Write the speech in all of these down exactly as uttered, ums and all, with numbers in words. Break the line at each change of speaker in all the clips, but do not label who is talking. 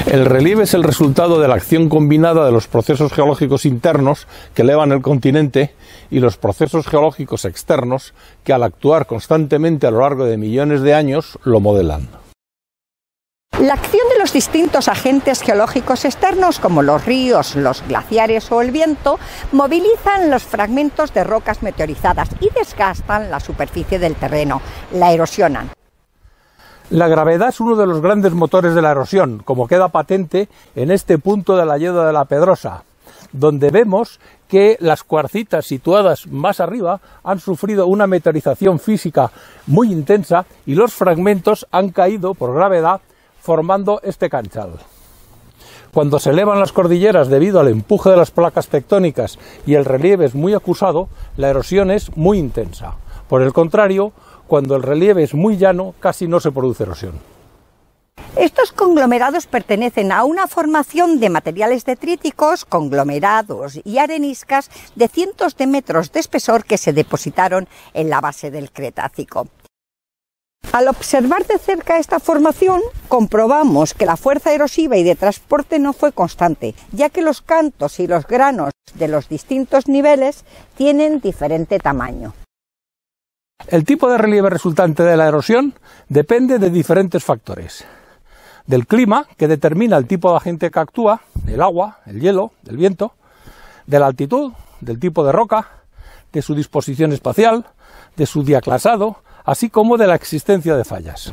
El relieve es el resultado de la acción combinada de los procesos geológicos internos que elevan el continente y los procesos geológicos externos que, al actuar constantemente a lo largo de millones de años, lo modelan.
La acción de los distintos agentes geológicos externos, como los ríos, los glaciares o el viento, movilizan los fragmentos de rocas meteorizadas y desgastan la superficie del terreno, la erosionan.
La gravedad es uno de los grandes motores de la erosión, como queda patente en este punto de la Lleda de la Pedrosa, donde vemos que las cuarcitas situadas más arriba han sufrido una meteorización física muy intensa y los fragmentos han caído por gravedad formando este canchal. Cuando se elevan las cordilleras debido al empuje de las placas tectónicas y el relieve es muy acusado, la erosión es muy intensa. Por el contrario, cuando el relieve es muy llano, casi no se produce erosión.
Estos conglomerados pertenecen a una formación de materiales detríticos, conglomerados y areniscas de cientos de metros de espesor que se depositaron en la base del Cretácico. Al observar de cerca esta formación, comprobamos que la fuerza erosiva y de transporte no fue constante, ya que los cantos y los granos de los distintos niveles tienen diferente tamaño.
El tipo de relieve resultante de la erosión depende de diferentes factores. Del clima, que determina el tipo de agente que actúa, el agua, el hielo, el viento, de la altitud, del tipo de roca, de su disposición espacial, de su diaclasado, así como de la existencia de fallas.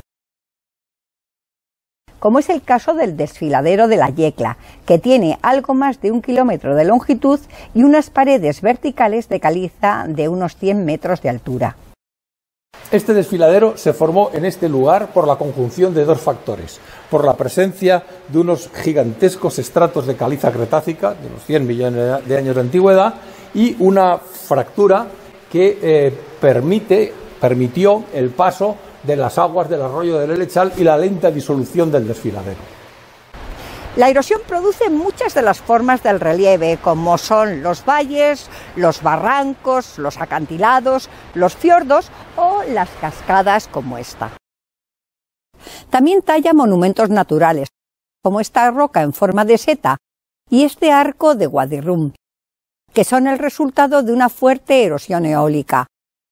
Como es el caso del desfiladero de la Yecla, que tiene algo más de un kilómetro de longitud y unas paredes verticales de caliza de unos cien metros de altura.
Este desfiladero se formó en este lugar por la conjunción de dos factores, por la presencia de unos gigantescos estratos de caliza cretácica, de unos cien millones de años de antigüedad, y una fractura que eh, permite, permitió el paso de las aguas del arroyo del Elechal y la lenta disolución del desfiladero.
La erosión produce muchas de las formas del relieve, como son los valles, los barrancos, los acantilados, los fiordos o las cascadas como esta. También talla monumentos naturales, como esta roca en forma de seta y este arco de Wadi Rum, que son el resultado de una fuerte erosión eólica.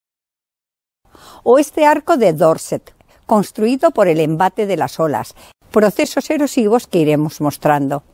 O este arco de Dorset, construido por el embate de las olas, procesos erosivos que iremos mostrando.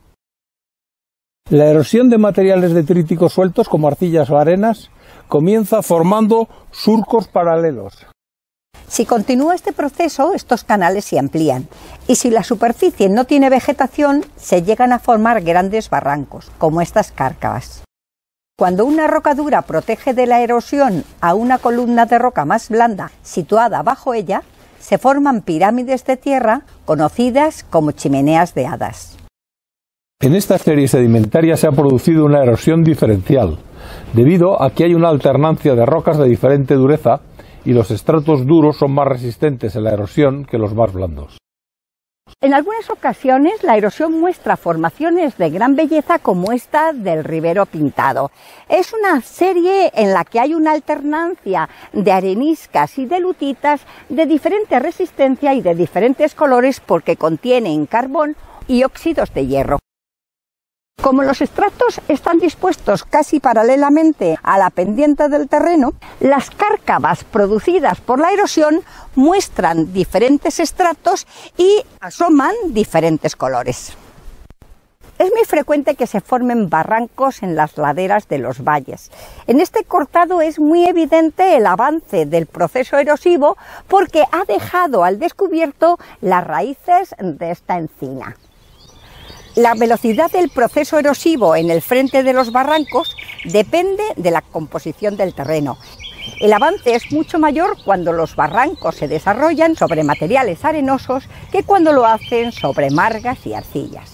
La erosión de materiales detríticos sueltos, como arcillas o arenas, comienza formando surcos paralelos.
Si continúa este proceso, estos canales se amplían, y si la superficie no tiene vegetación, se llegan a formar grandes barrancos, como estas cárcavas. Cuando una roca dura protege de la erosión a una columna de roca más blanda situada bajo ella, se forman pirámides de tierra conocidas como chimeneas de hadas.
En esta serie sedimentaria se ha producido una erosión diferencial, debido a que hay una alternancia de rocas de diferente dureza y los estratos duros son más resistentes a la erosión que los más blandos.
En algunas ocasiones la erosión muestra formaciones de gran belleza como esta del Ribero Pintado. Es una serie en la que hay una alternancia de areniscas y de lutitas de diferente resistencia y de diferentes colores porque contienen carbón y óxidos de hierro. Como los estratos están dispuestos casi paralelamente a la pendiente del terreno, las cárcavas producidas por la erosión muestran diferentes estratos y asoman diferentes colores. Es muy frecuente que se formen barrancos en las laderas de los valles. En este cortado es muy evidente el avance del proceso erosivo porque ha dejado al descubierto las raíces de esta encina. La velocidad del proceso erosivo en el frente de los barrancos depende de la composición del terreno. El avance es mucho mayor cuando los barrancos se desarrollan sobre materiales arenosos que cuando lo hacen sobre margas y arcillas.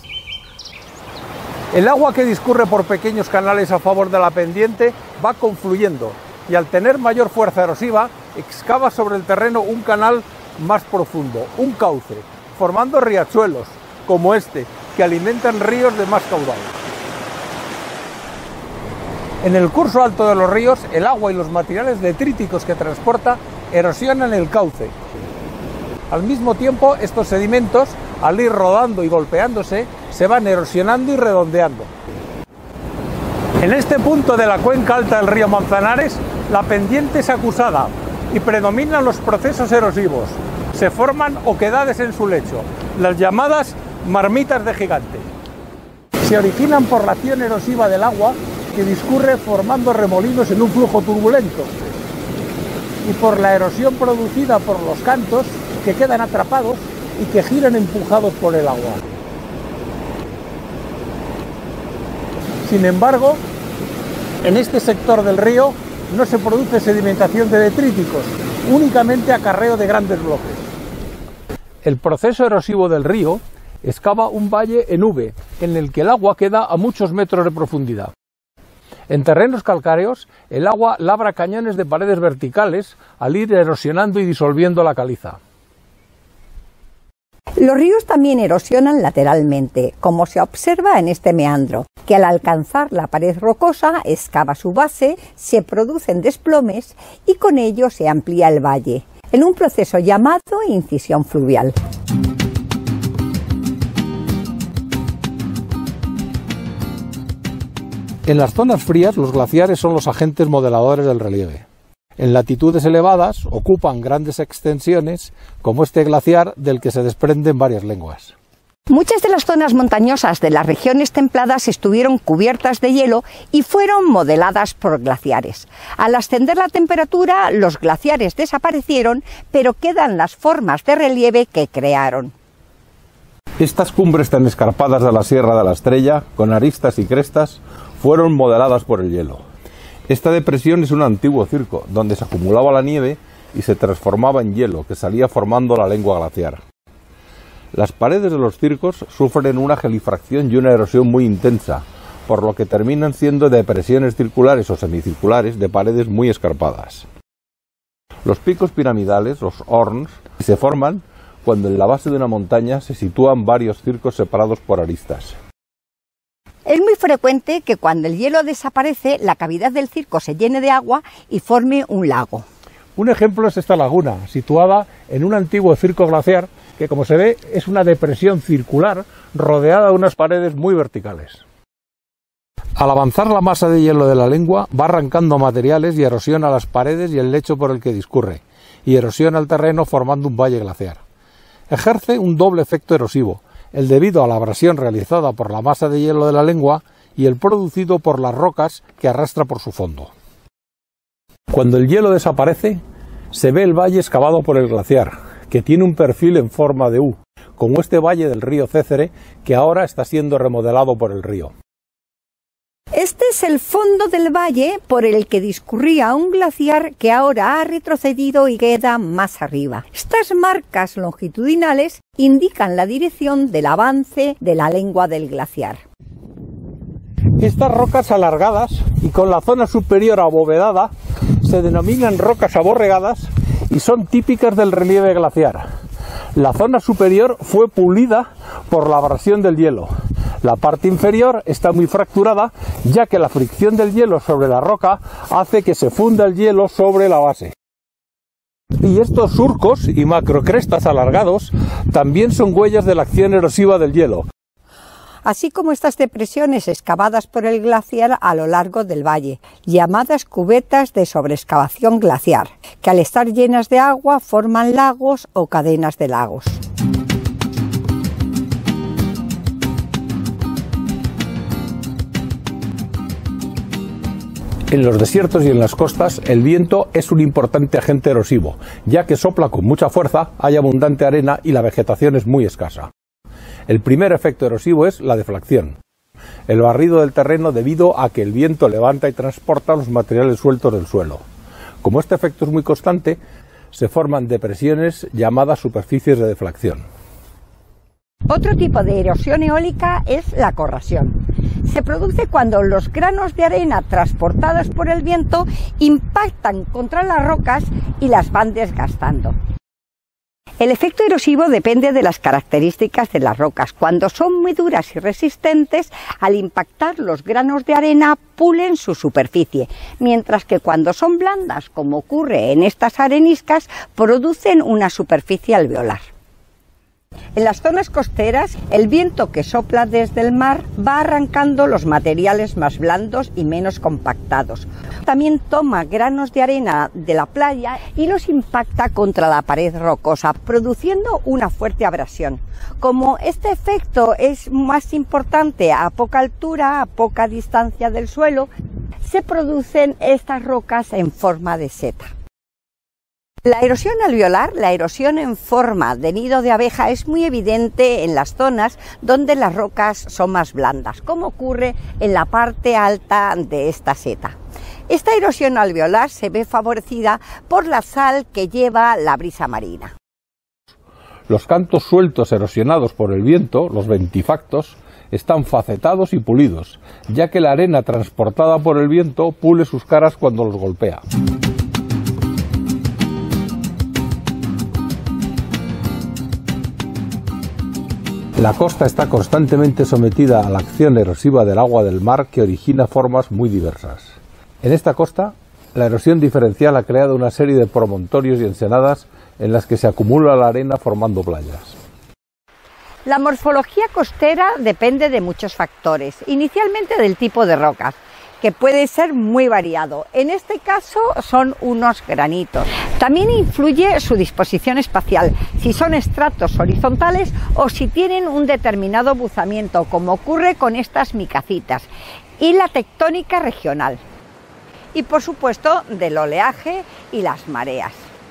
El agua que discurre por pequeños canales a favor de la pendiente va confluyendo y al tener mayor fuerza erosiva excava sobre el terreno un canal más profundo, un cauce, formando riachuelos como este, que alimentan ríos de más caudal. En el curso alto de los ríos, el agua y los materiales detríticos que transporta erosionan el cauce. Al mismo tiempo, estos sedimentos al ir rodando y golpeándose, se van erosionando y redondeando. En este punto de la cuenca alta del río Manzanares, la pendiente es acusada y predominan los procesos erosivos. Se forman oquedades en su lecho, las llamadas marmitas de gigante. Se originan por la acción erosiva del agua que discurre formando remolinos en un flujo turbulento y por la erosión producida por los cantos que quedan atrapados y que giran empujados por el agua. Sin embargo, en este sector del río no se produce sedimentación de detríticos, únicamente acarreo de grandes bloques. El proceso erosivo del río excava un valle en V, en el que el agua queda a muchos metros de profundidad. En terrenos calcáreos, el agua labra cañones de paredes verticales al ir erosionando y disolviendo la caliza.
Los ríos también erosionan lateralmente, como se observa en este meandro, que al alcanzar la pared rocosa excava su base, se producen desplomes y con ello se amplía el valle, en un proceso llamado incisión fluvial.
En las zonas frías, los glaciares son los agentes modeladores del relieve. En latitudes elevadas ocupan grandes extensiones, como este glaciar del que se desprenden varias lenguas.
Muchas de las zonas montañosas de las regiones templadas estuvieron cubiertas de hielo y fueron modeladas por glaciares. Al ascender la temperatura, los glaciares desaparecieron, pero quedan las formas de relieve que crearon.
Estas cumbres tan escarpadas de la Sierra de la Estrella, con aristas y crestas, fueron modeladas por el hielo. Esta depresión es un antiguo circo, donde se acumulaba la nieve y se transformaba en hielo, que salía formando la lengua glaciar. Las paredes de los circos sufren una gelifracción y una erosión muy intensa, por lo que terminan siendo depresiones circulares o semicirculares de paredes muy escarpadas. Los picos piramidales, los horns, se forman cuando en la base de una montaña se sitúan varios circos separados por aristas.
Es muy frecuente que cuando el hielo desaparece, la cavidad del circo se llene de agua y forme un lago.
Un ejemplo es esta laguna, situada en un antiguo circo glaciar, que como se ve es una depresión circular rodeada de unas paredes muy verticales. Al avanzar la masa de hielo de la lengua, va arrancando materiales y erosiona las paredes y el lecho por el que discurre, y erosiona el terreno formando un valle glaciar. Ejerce un doble efecto erosivo, el debido a la abrasión realizada por la masa de hielo de la lengua y el producido por las rocas que arrastra por su fondo. Cuando el hielo desaparece, se ve el valle excavado por el glaciar, que tiene un perfil en forma de U, como este valle del río Cécere, que ahora está siendo remodelado por el río.
Este es el fondo del valle por el que discurría un glaciar que ahora ha retrocedido y queda más arriba. Estas marcas longitudinales indican la dirección del avance de la lengua del glaciar.
Estas rocas alargadas y con la zona superior abovedada se denominan rocas aborregadas y son típicas del relieve glaciar. La zona superior fue pulida por la abrasión del hielo. La parte inferior está muy fracturada, ya que la fricción del hielo sobre la roca hace que se funda el hielo sobre la base. Y estos surcos y macrocrestas alargados también son huellas de la acción erosiva del hielo.
Así como estas depresiones excavadas por el glaciar a lo largo del valle, llamadas cubetas de sobreexcavación glaciar, que al estar llenas de agua forman lagos o cadenas de lagos.
En los desiertos y en las costas, el viento es un importante agente erosivo, ya que sopla con mucha fuerza, hay abundante arena y la vegetación es muy escasa. El primer efecto erosivo es la deflación, el barrido del terreno debido a que el viento levanta y transporta los materiales sueltos del suelo. Como este efecto es muy constante, se forman depresiones llamadas superficies de deflación.
Otro tipo de erosión eólica es la corrosión. Se produce cuando los granos de arena transportados por el viento impactan contra las rocas y las van desgastando. El efecto erosivo depende de las características de las rocas. Cuando son muy duras y resistentes, al impactar los granos de arena pulen su superficie, mientras que cuando son blandas, como ocurre en estas areniscas, producen una superficie alveolar. En las zonas costeras, el viento que sopla desde el mar va arrancando los materiales más blandos y menos compactados. También toma granos de arena de la playa y los impacta contra la pared rocosa, produciendo una fuerte abrasión. Como este efecto es más importante a poca altura, a poca distancia del suelo, se producen estas rocas en forma de seta. La erosión alveolar, la erosión en forma de nido de abeja, es muy evidente en las zonas donde las rocas son más blandas, como ocurre en la parte alta de esta seta. Esta erosión alveolar se ve favorecida por la sal que lleva la brisa marina.
Los cantos sueltos erosionados por el viento, los ventifactos, están facetados y pulidos, ya que la arena transportada por el viento pule sus caras cuando los golpea. La costa está constantemente sometida a la acción erosiva del agua del mar, que origina formas muy diversas. En esta costa, la erosión diferencial ha creado una serie de promontorios y ensenadas en las que se acumula la arena formando playas.
La morfología costera depende de muchos factores, inicialmente del tipo de rocas, que puede ser muy variado. En este caso son unos granitos. También influye su disposición espacial, si son estratos horizontales o si tienen un determinado buzamiento, como ocurre con estas micacitas, y la tectónica regional. Y por supuesto del oleaje y las mareas.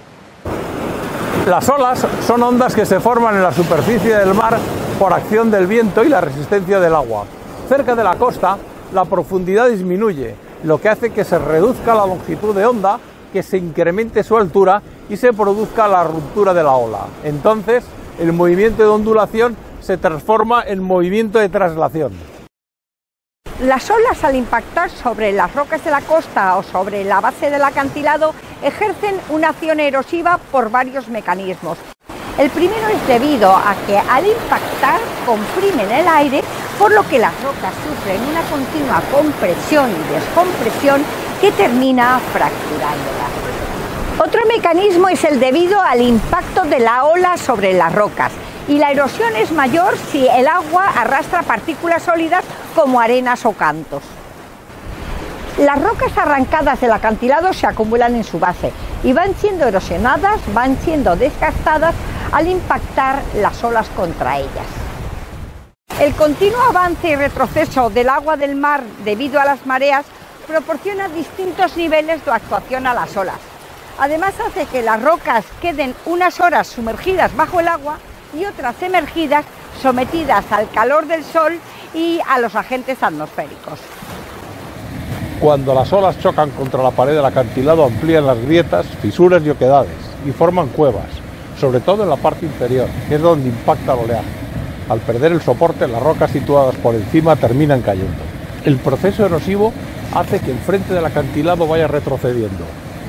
Las olas son ondas que se forman en la superficie del mar por acción del viento y la resistencia del agua. Cerca de la costa, la profundidad disminuye, lo que hace que se reduzca la longitud de onda, que se incremente su altura y se produzca la ruptura de la ola. Entonces, el movimiento de ondulación se transforma en movimiento de traslación.
Las olas, al impactar sobre las rocas de la costa o sobre la base del acantilado, ejercen una acción erosiva por varios mecanismos. El primero es debido a que al impactar comprimen el aire, por lo que las rocas sufren una continua compresión y descompresión que termina fracturándolas. Otro mecanismo es el debido al impacto de la ola sobre las rocas, y la erosión es mayor si el agua arrastra partículas sólidas como arenas o cantos. Las rocas arrancadas del acantilado se acumulan en su base y van siendo erosionadas, van siendo desgastadas al impactar las olas contra ellas. El continuo avance y retroceso del agua del mar debido a las mareas proporciona distintos niveles de actuación a las olas. Además hace que las rocas queden unas horas sumergidas bajo el agua y otras emergidas, sometidas al calor del sol y a los agentes atmosféricos.
Cuando las olas chocan contra la pared del acantilado, amplían las grietas, fisuras y oquedades y forman cuevas, sobre todo en la parte inferior, que es donde impacta el oleaje. Al perder el soporte, las rocas situadas por encima terminan cayendo. El proceso erosivo hace que el frente del acantilado vaya retrocediendo.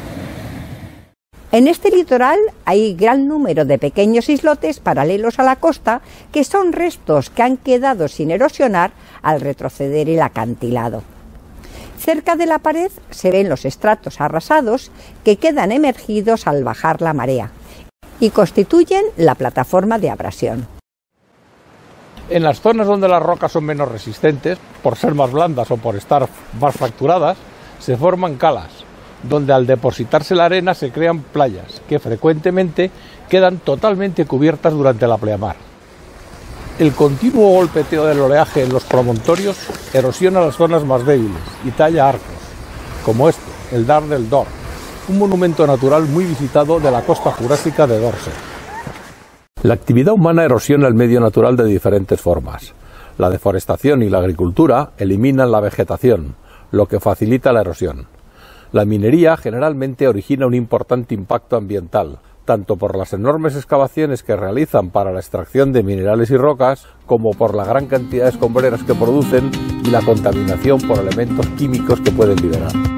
En este litoral hay gran número de pequeños islotes paralelos a la costa, que son restos que han quedado sin erosionar al retroceder el acantilado. Cerca de la pared se ven los estratos arrasados que quedan emergidos al bajar la marea y constituyen la plataforma de abrasión.
En las zonas donde las rocas son menos resistentes, por ser más blandas o por estar más fracturadas, se forman calas, donde al depositarse la arena se crean playas, que frecuentemente quedan totalmente cubiertas durante la pleamar. El continuo golpeteo del oleaje en los promontorios erosiona las zonas más débiles y talla arcos, como este, el Dar del Dor, un monumento natural muy visitado de la costa jurásica de Dorset. La actividad humana erosiona el medio natural de diferentes formas. La deforestación y la agricultura eliminan la vegetación, lo que facilita la erosión. La minería generalmente origina un importante impacto ambiental, tanto por las enormes excavaciones que realizan para la extracción de minerales y rocas, como por la gran cantidad de escombreras que producen y la contaminación por elementos químicos que pueden liberar.